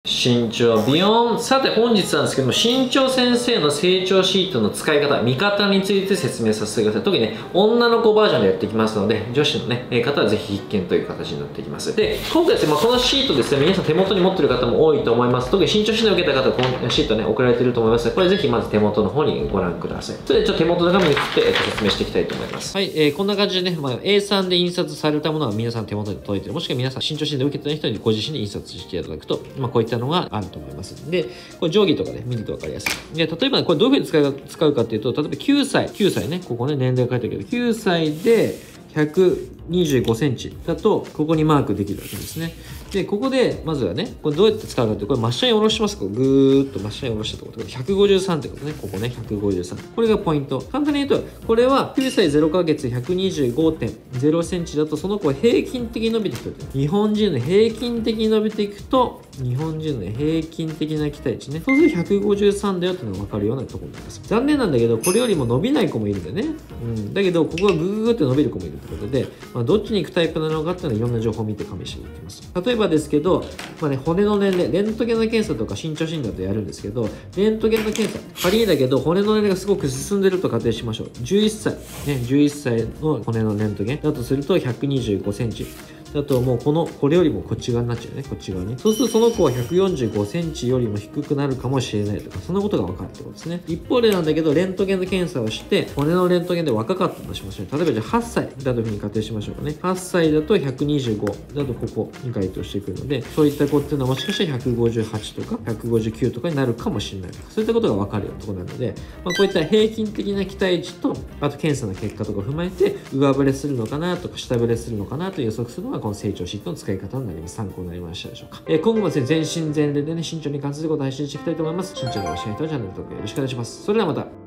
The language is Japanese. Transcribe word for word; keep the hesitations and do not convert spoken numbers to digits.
身長ビヨン。さて本日なんですけども、身長先生の成長シートの使い方、見方について説明させてください。特にね、女の子バージョンでやっていきますので、女子のね、方はぜひ必見という形になっていきます。で、今回ですね、まあ、このシートですね、皆さん手元に持ってる方も多いと思います。特に身長診断を受けた方はこのシートね、送られていると思いますので、これぜひまず手元の方にご覧ください。それでちょっと手元の画面に移って、えっと、説明していきたいと思います。はい、えー、こんな感じでね、まあ、エースリー で印刷されたものが皆さん手元に届いている。もしくは皆さん身長診断を受けた人にご自身で印刷していただくと、まあ、こういったのがあると思います。で、これ定規とかで見ると分かりやすい。で、例えばこれどういうふうに使うか、使うかっていうと、例えばきゅうさい、きゅうさいね、ここね、年齢が書いてあるけど、きゅうさいでひゃくにじゅうごセンチだと、ここにマークできるわけですね。で、ここで、まずはね、これどうやって使うかっていうと、これ真下に下ろします。こうぐーっと真下に下ろしたところ、ひゃくごじゅうさんってことね、ここね、ひゃくごじゅうさん。これがポイント。簡単に言うと、これはきゅうさいゼロかげつひゃくにじゅうごてんゼロセンチだと、その子は平均的に伸びていくと。日本人の平均的に伸びていくと、日本人の平均的な期待値ね。そうするとひゃくごじゅうさんだよっていうのが分かるようなところになります。残念なんだけど、これよりも伸びない子もいるんだよね。うん。だけど、ここがグーグーって伸びる子もいるってことで、まあ、どっちに行くタイプなのかっていうのはいろんな情報を見て加味していきます。例えばですけど、まあね、骨の年齢、レントゲンの検査とか身長診断でやるんですけど、レントゲンの検査、仮にだけど、骨の年齢がすごく進んでると仮定しましょう。じゅういっさい、ね、じゅういっさいの骨のレントゲンだとするとひゃくにじゅうごセンチ。だともうこの、これよりもこっち側になっちゃうね、こっち側に。そうするとその子はひゃくよんじゅうごセンチよりも低くなるかもしれないとか、そんなことが分かるってことですね。一方でなんだけど、レントゲンの検査をして、骨のレントゲンで若かったとしましょう。例えばじゃあはっさいだというふうに仮定しましょうかね。はっさいだとひゃくにじゅうごだとここに該当してくるので、そういった子っていうのはもしかしたらひゃくごじゅうはちとかひゃくごじゅうきゅうとかになるかもしれないとか、そういったことが分かるようなところなので、まあ、こういった平均的な期待値と、あと検査の結果とかを踏まえて、上振れするのかなとか下振れするのかなと予測するのがこの成長シートの使い方になります。参考になりましたでしょうか。えー、今後もですね、全身全霊でね、身長に関することを配信していきたいと思います。身長の教えとチャンネル登録よろしくお願いします。それではまた。